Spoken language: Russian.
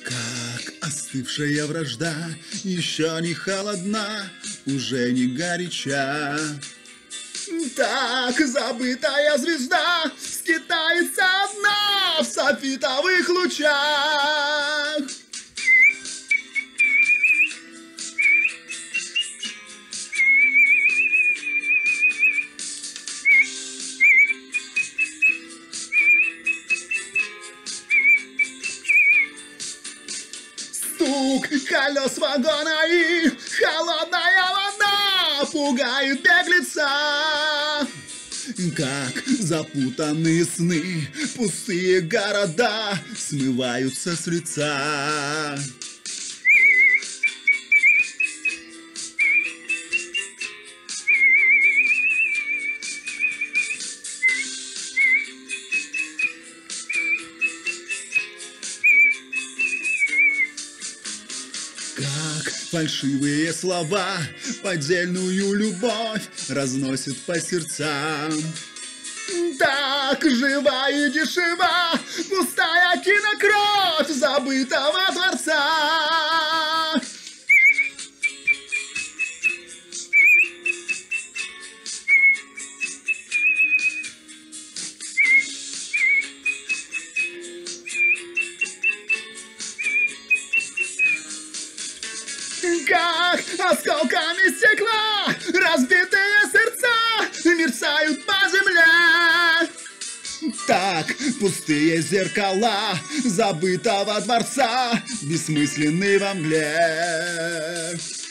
Как остывшая вражда, еще не холодна, уже не горяча. Так забытая звезда скитается одна в софитовых лучах. Стук колес вагона и холодная вода пугает беглеца. Как запутанные сны, пустые города смываются с лица. Как фальшивые слова поддельную любовь разносят по сердцам. Так жива и дешева пустая кинокровь забытого дворца. Как осколками стекла разбитые сердца мерцают по земле. Так пустые зеркала забытого дворца бессмысленны во мгле.